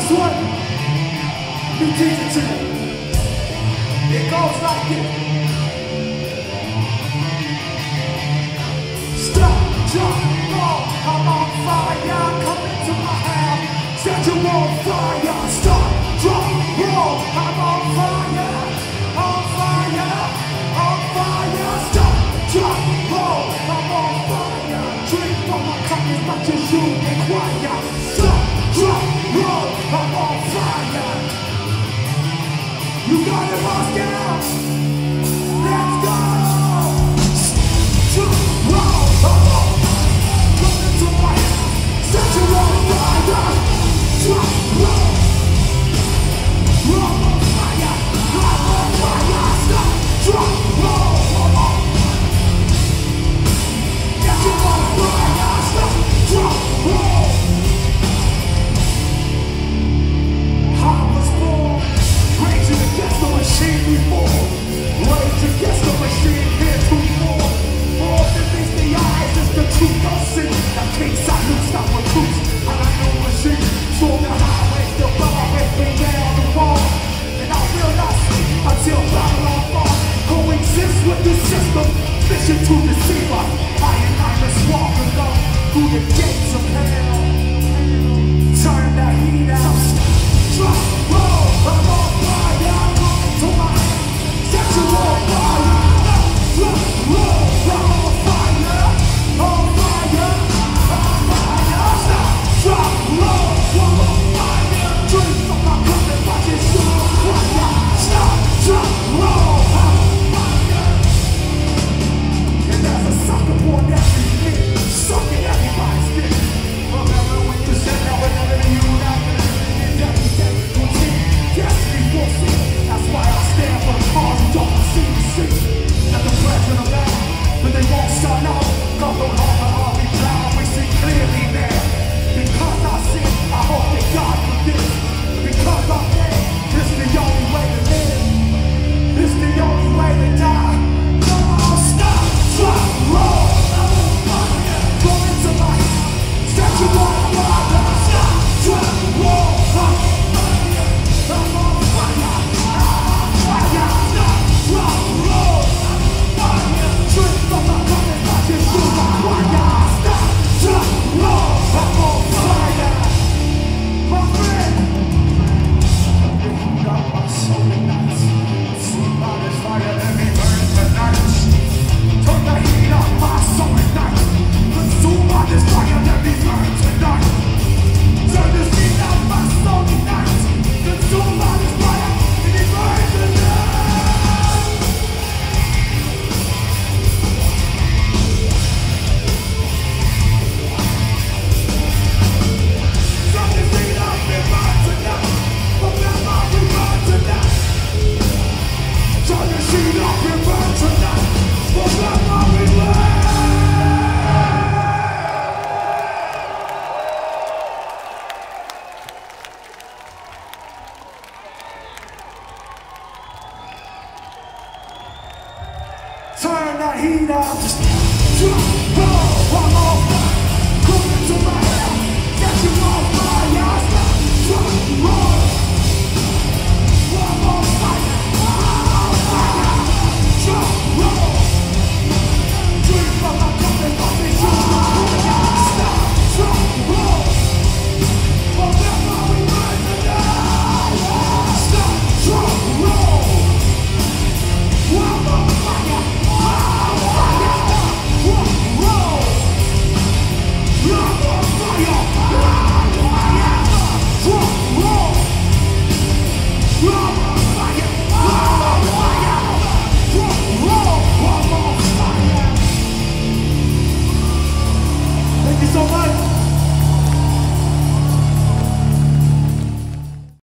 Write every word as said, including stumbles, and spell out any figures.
this one, you teach it to me. It goes like this. Stop, drop, roll, I'm on fire, come into my house, set you on fire. Stop, drop, roll, I'm on fire, on fire, on fire. Stop, drop, roll, I'm on fire. Drink from my cup as much as you require. Stop, drop, roll, I'm on fire. You got it, Moscow. Let's go. Drop, roll, I'm on fire. Come into my house, set you on fire. Drop, roll, I'm on fire, I'm on fire. Stop, drop, roll, I'm on fire. Get you on fire. Stop, drop, roll. I was born raging against the machine before, rage against the machine heretofore. More than meets the eyes is the truth I'll see. That king salute stop recruits, and I know machine. Storm the highways, the bar, every down the wall. And I will not sleep until Babylon falls. Coexist with the system, mission to deceive us. I and I must walk alone through the gates of hell. Turn the heat out. Drop, roll, I'm on fire. Come to my house, set you on fire. Drop, roll, I'm on fire. On fire, on fire. Stop, drop, roll, I'm on fire. Drink from my cup and watch it shoot on fire. Stop, drop, roll, I'm on fire. And there's a sucker born every minute, sucking everybody's dick. Remember when you said that whenever you not destiny will see. That's why I stand for the cause who don't see the see. At the present of that, but they won't shut up. No longer are we blind, we see clearly now. Because I sin, I hope that God forgives. Because I'm dead, it's the only way to live. It's the only way to die. Come on, stop, drop, roll. I'm on fire. Go into my house, set you on fire. Stop, drop, roll. I'm I'm on fire, I'm on fire. Stop, drop, roll, I'm on fire. Drink from my cup and watch it shoot on fire. Stop, drop, roll, I'm on fire. My friend, if you got my soul tonight, see by this fire, let me burn tonight. Turn the heat on my soul tonight. Consume by this fire, let me burn tonight. Turn the heat on my soul tonight. Consumed by this fire, and it burns tonight. Turn this heat up and burn tonight. Remember we burn tonight. Turn this heat up and burn tonight. Remember we burn. Turn the heat up.